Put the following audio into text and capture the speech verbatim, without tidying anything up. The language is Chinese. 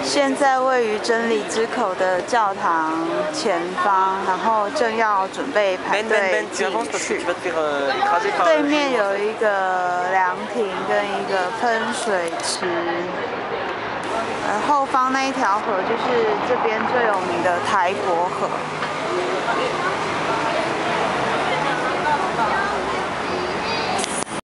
现在位于真理之口的教堂前方，然后正要准备排队进去。对面有一个凉亭跟一个喷水池，而后方那一条河就是这边最有名的台国河。